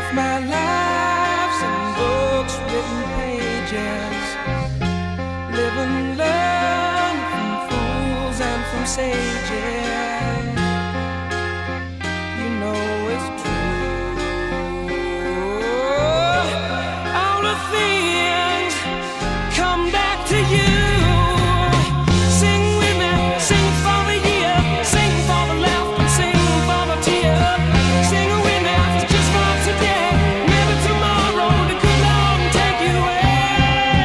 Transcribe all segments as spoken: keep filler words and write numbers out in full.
my life's in books, written pages. Live and learn from fools and from sages. You know it's true. All the things come back to you. Sing with me, sing for the year, sing for the laughter, sing for the tear. Sing with me, just for today. Maybe tomorrow the good Lord will take you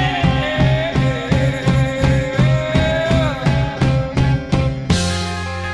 away.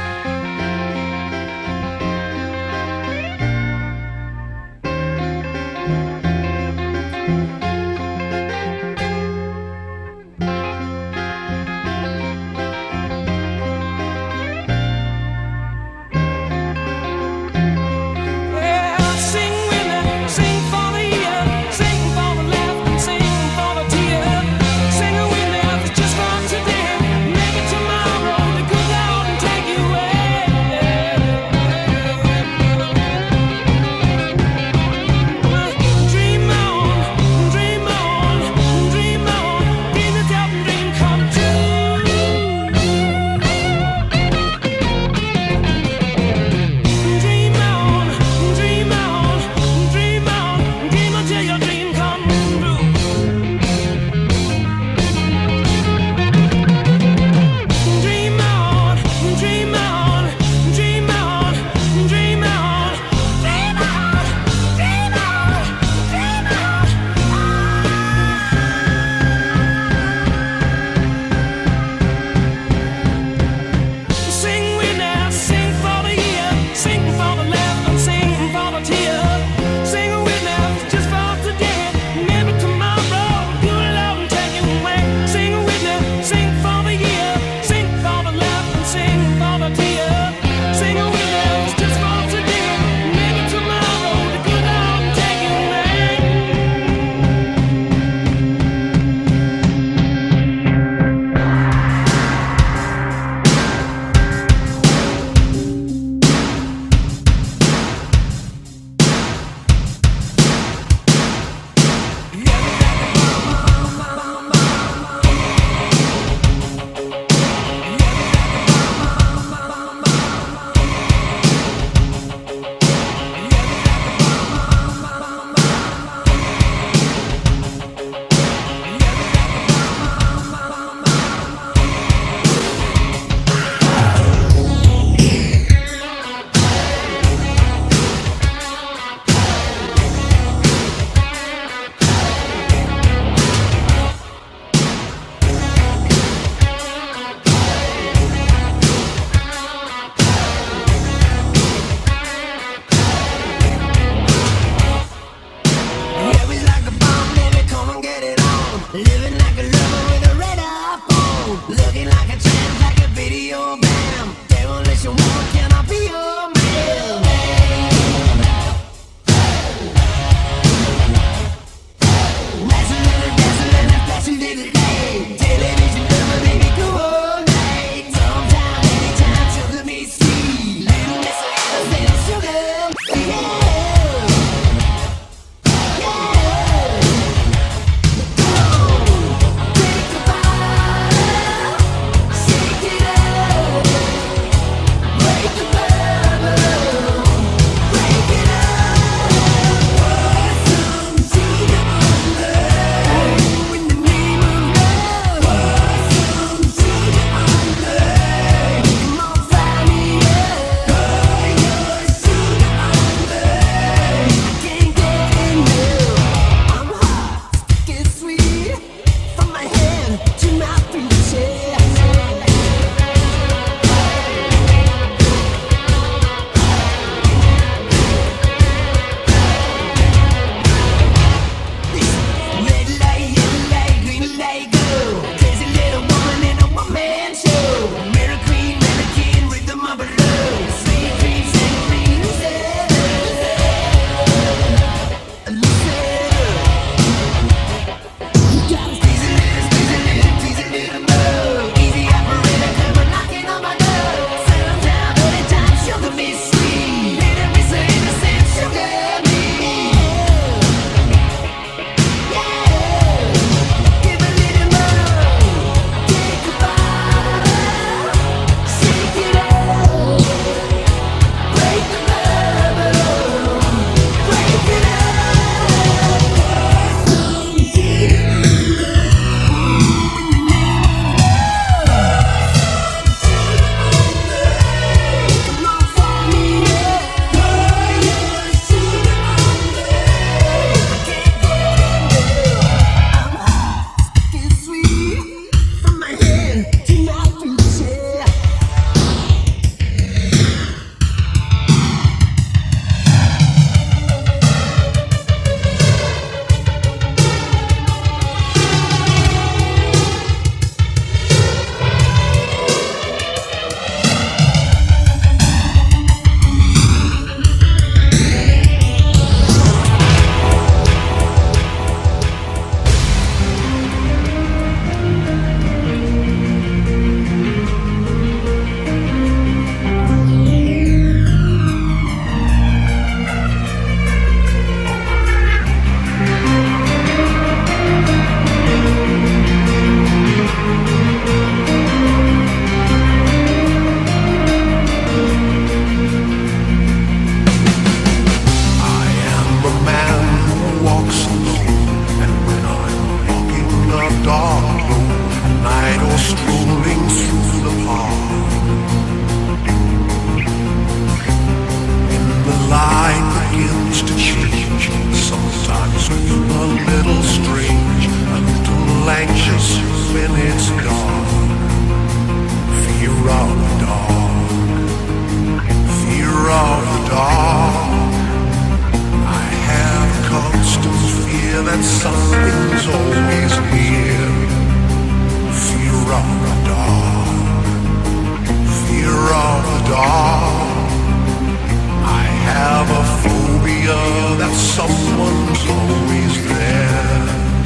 used to change. Sometimes feel a little strange, a little anxious when it's dark. Fear of the dark, fear of the dark. I have constant fear that something's always near. Fear of the dark, fear of the dark. I have a phobia that someone's always there.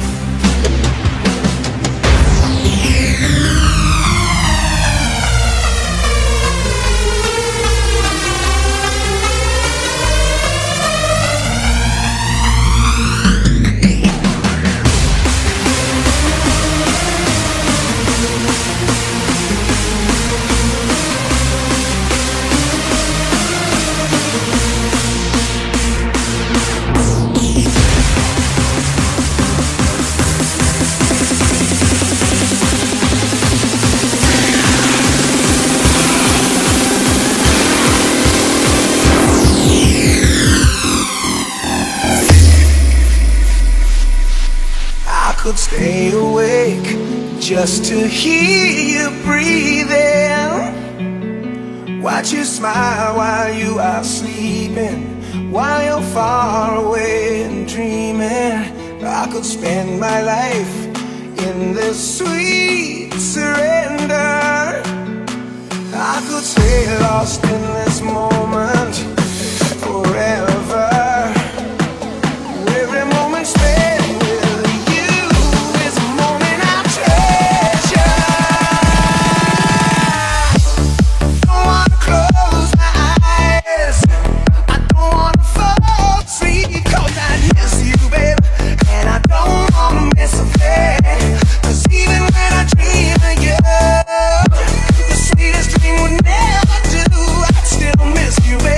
Could stay awake just to hear you breathing, watch you smile while you are sleeping, while you're far away and dreaming. I could spend my life in this sweet surrender. I could stay lost in this moment forever. Every moment spent you, baby.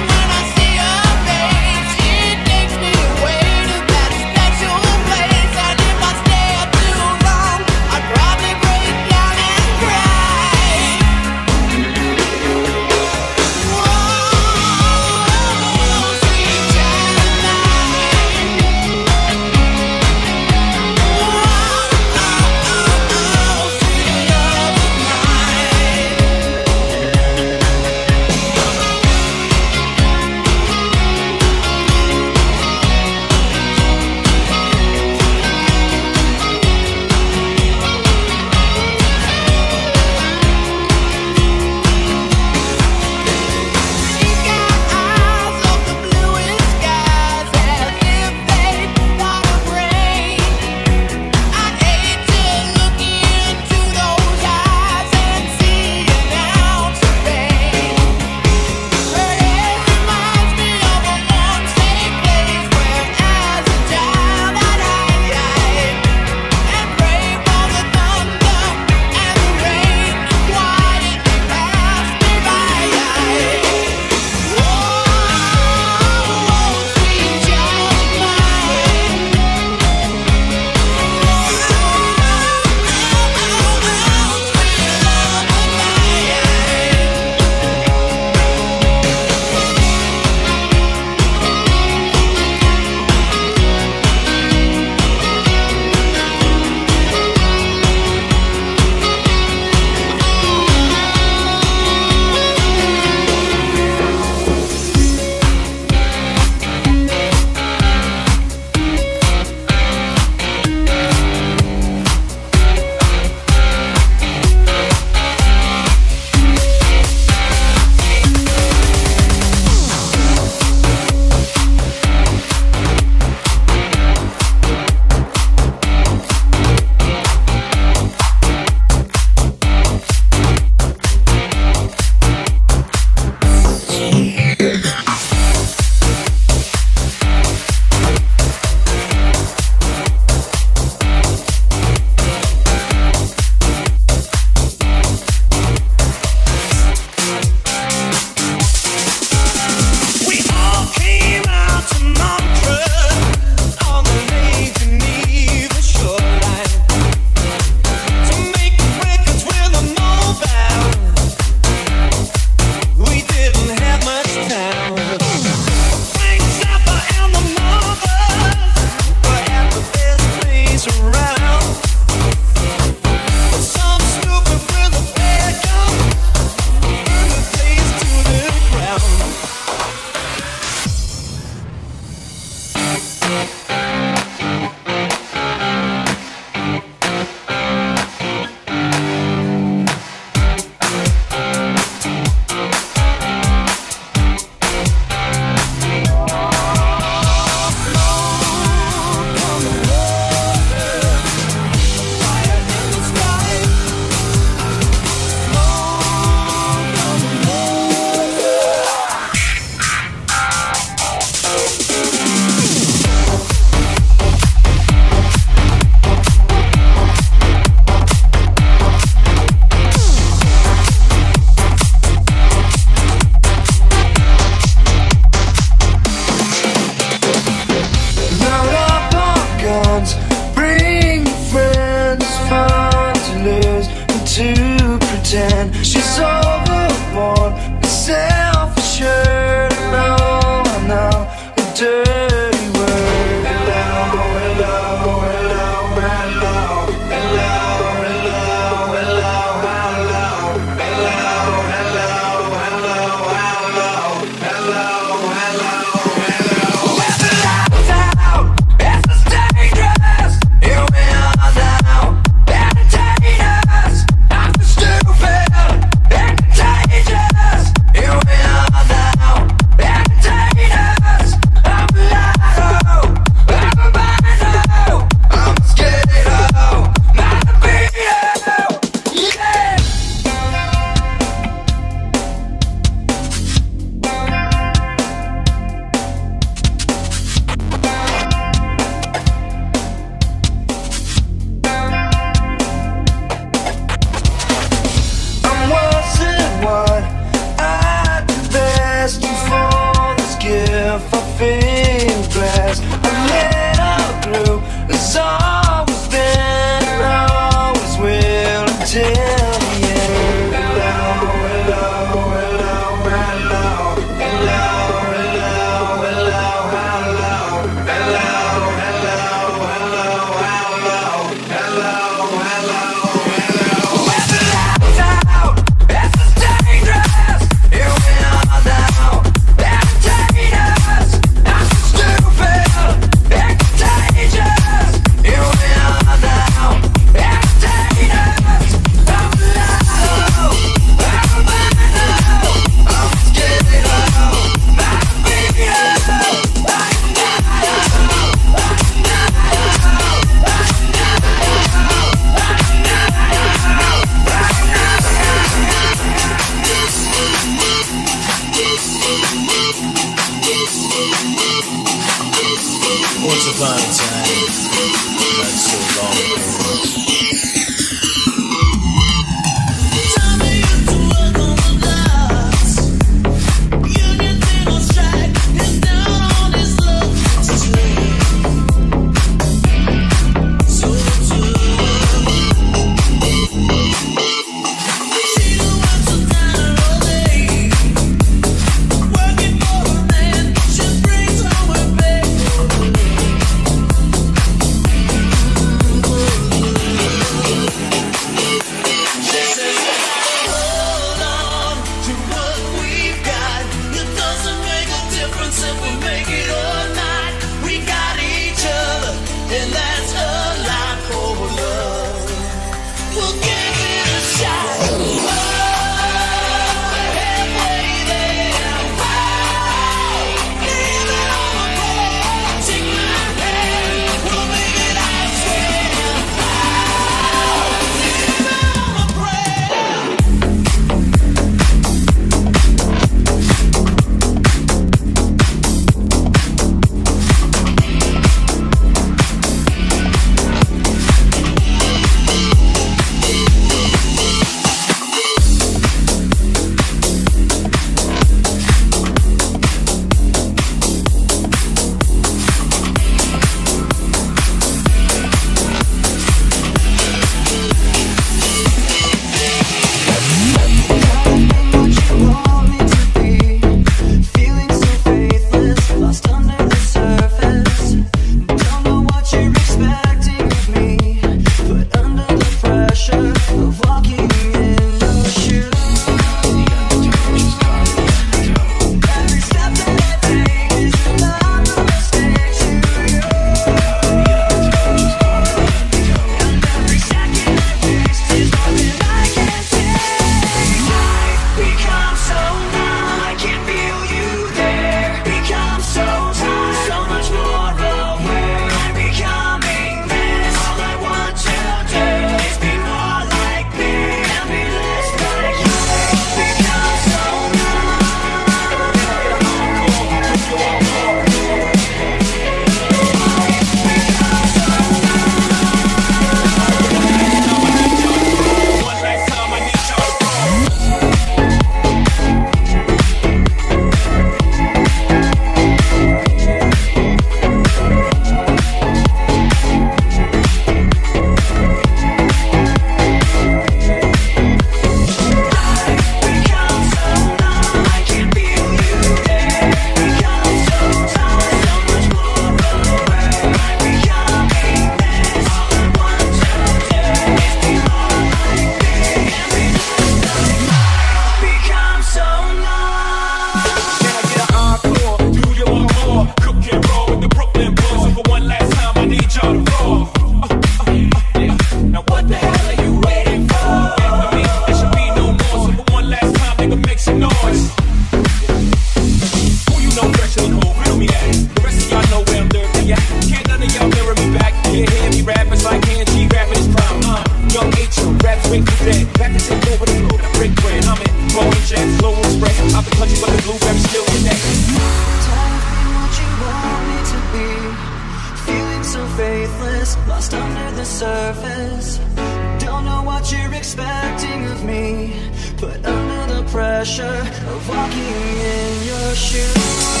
swing through that. Back and take over the floor, I break bread. I'm in blowing jets, flow will spread. Out the country, but the blueberry still connect. Tired of being what you want me to be. Feeling so faithless, lost under the surface. Don't know what you're expecting of me, but under the pressure of walking in your shoes.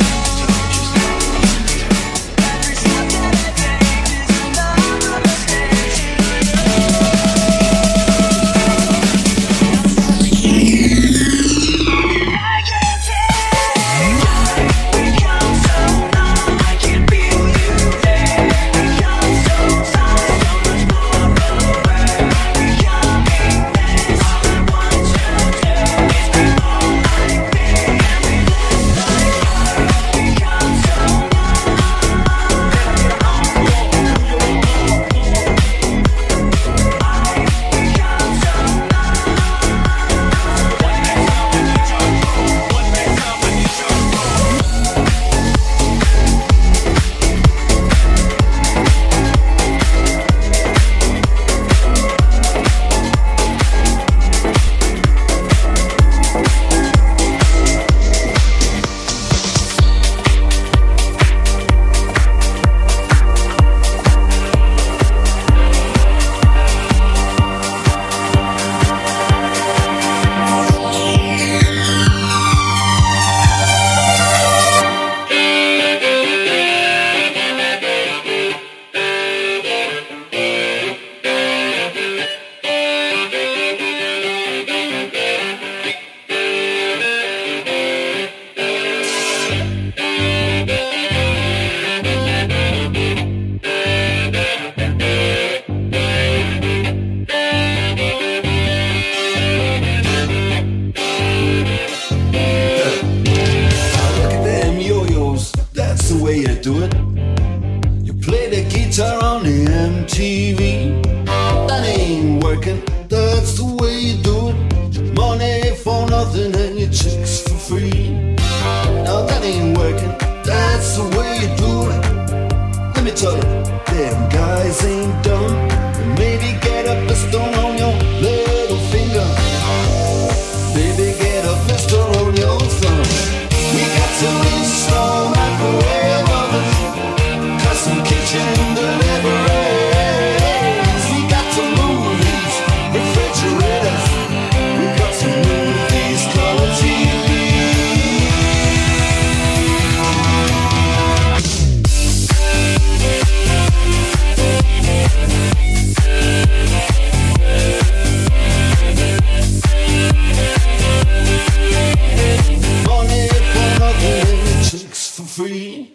Every step that I take is another mistake to I can't take. I become so numb, I can't feel you there. Become so tired, so much more away. Becoming this, all I want to do is be more like me and be less like her. Become so numb. Look at them yo-yos, that's the way you do it. You play the guitar on the M T V. That ain't working, that's the way you do it. Money for nothing and your chicks for free. Now that ain't working, that's the way you do it. Let me tell you, them guys ain't dumb. Maybe get a blister on your little finger. Baby, get a blister on your thumb. We got to install microwave ovens, custom kitchen deliveries. We got to move these refrigerators. We got to move these color T Vs. Money for nothing and chicks for free.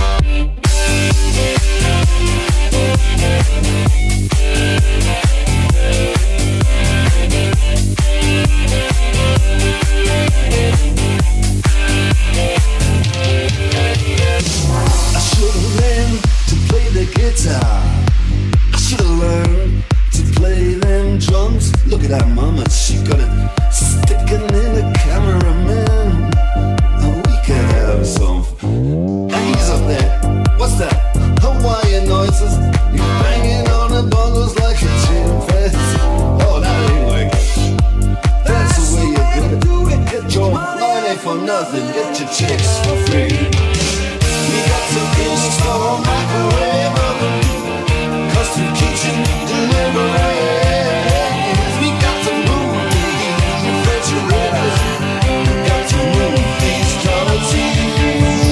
I should've learned to play the guitar. I should've learned to play them drums. Look at that mama, she got it sticking in the cameraman. Oh, we can have some. Hey, he's up there. What's that? Hawaiian noises. You banging on the bongos like a chimpanzee. Oh, that ain't working. That's the way you do it. Get your money for nothing. Get your chicks for free. We got to install microwave oven, custom kitchen deliveries. We got to move these refrigerators. We got to move these color T Vs.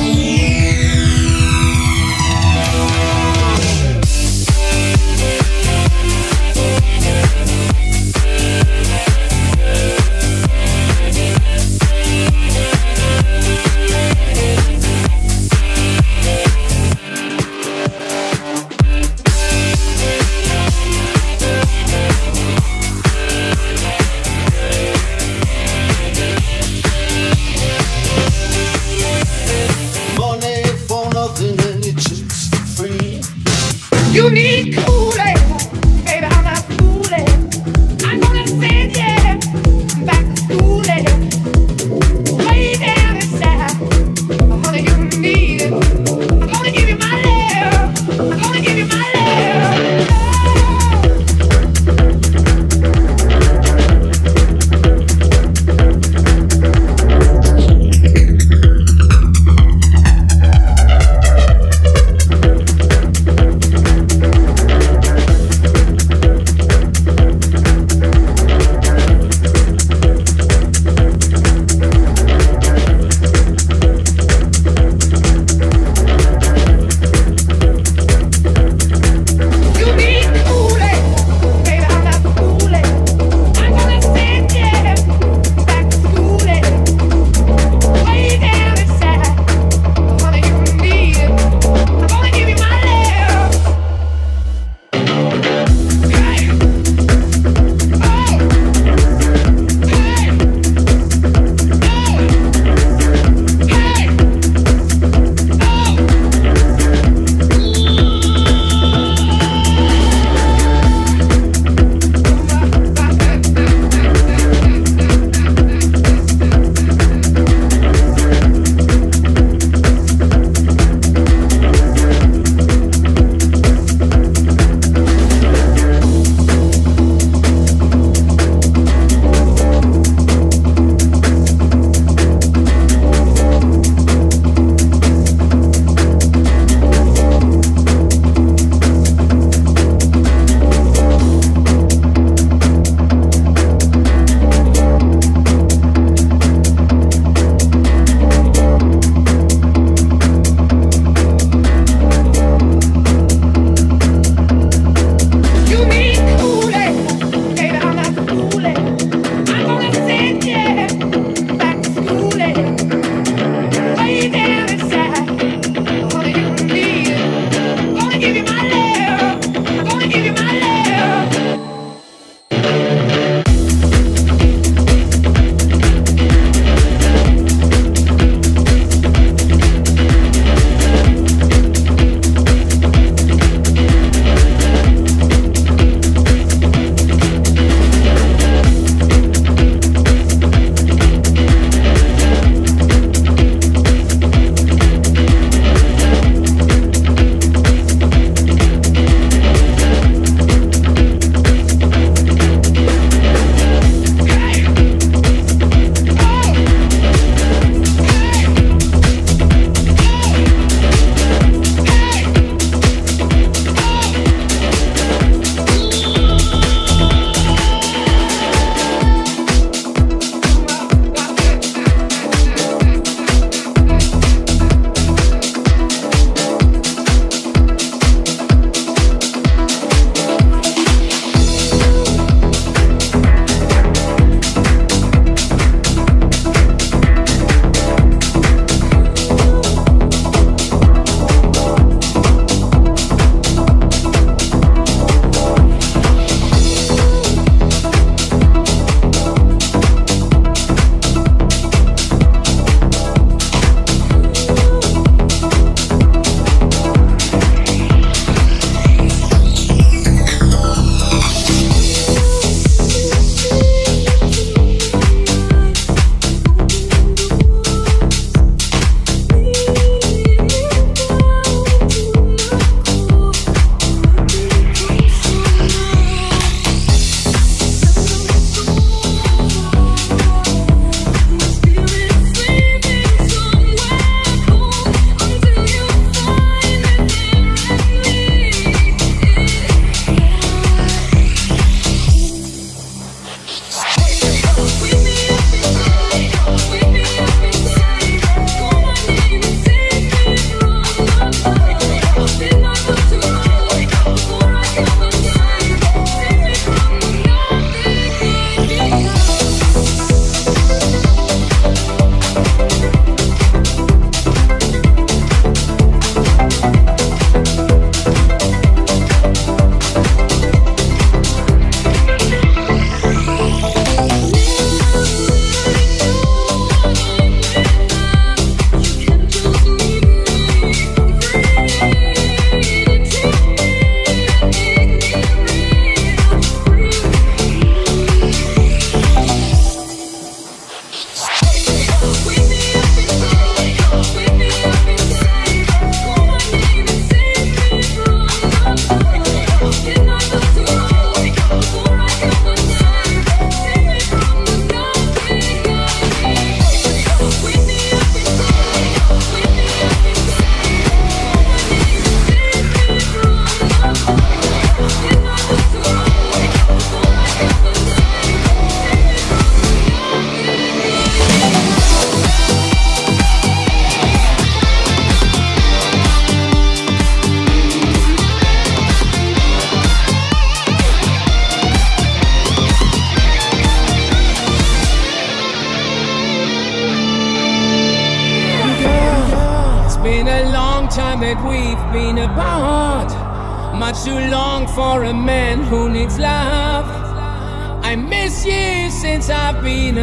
that we've been apart. Much too long for a man who needs love. I miss you since I've been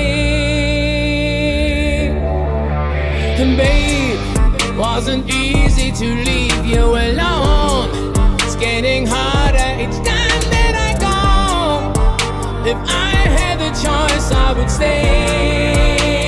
away. And babe, it wasn't easy to leave you alone. It's getting harder each time that I go. If I had the choice, I would stay.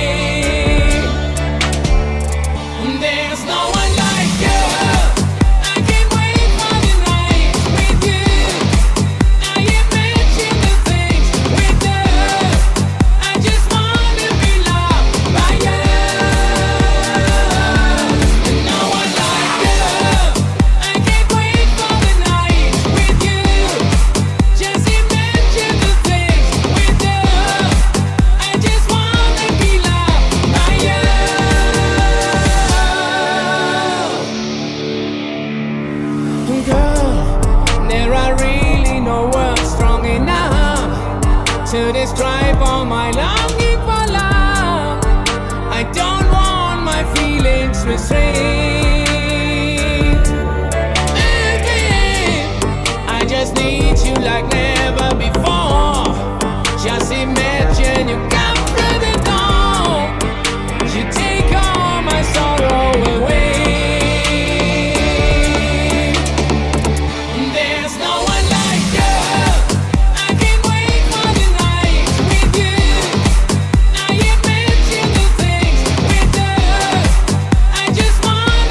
There's no one like you. I can't wait for the night with you. Now you mention the things we do. I just wanna be loved by you. No one like you. I can't wait for the night with you. Just imagine the things we do. I just wanna be loved by you. Girl, there are really no words strong enough to describe all my longing for love. I don't want my feelings restrained. Baby, I just need you like never before. Just imagine you come through the door. You take all my sorrow away. There's no one like you. I can't wait for the night with you. Now you mention the things we do. I just wanna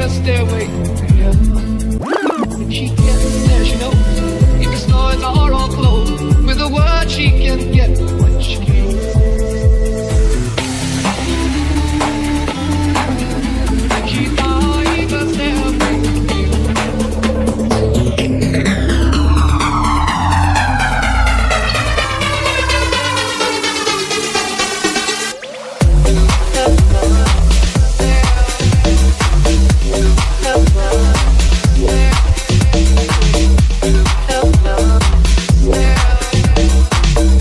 the stairway to heaven. And she gets there, she knows. If the stores are all closed, with a word she can get what she needs. And she finds the stairway to heaven.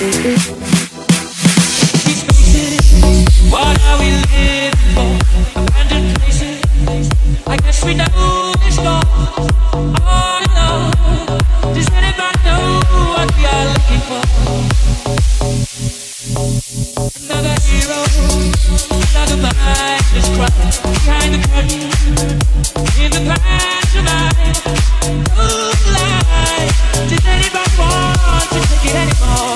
What are we living for? Abandoned places. I guess we know this score. All alone. Does anybody know what we are looking for? Another hero, another mindless cry behind the curtain. In the pantomime, no lie. Does anybody want to take it anymore?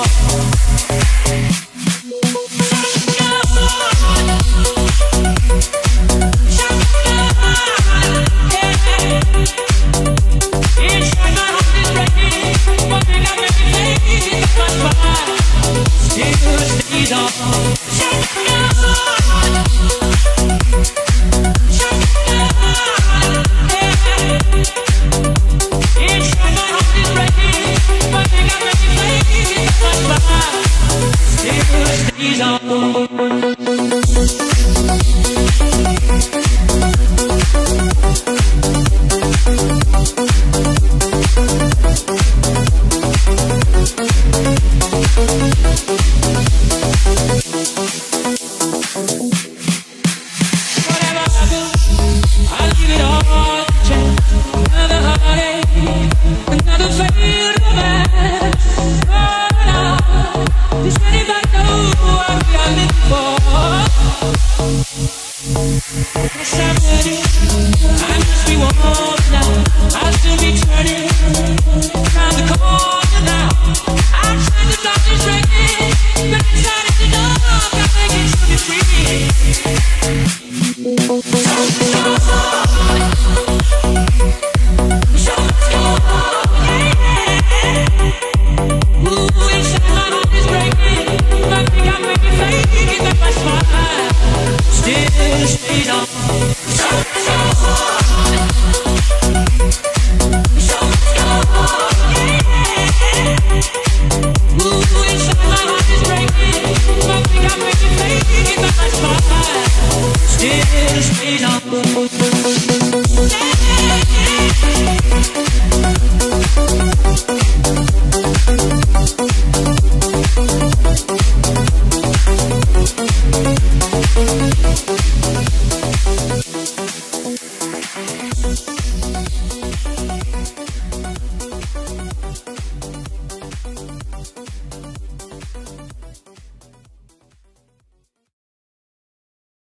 We'll be right back.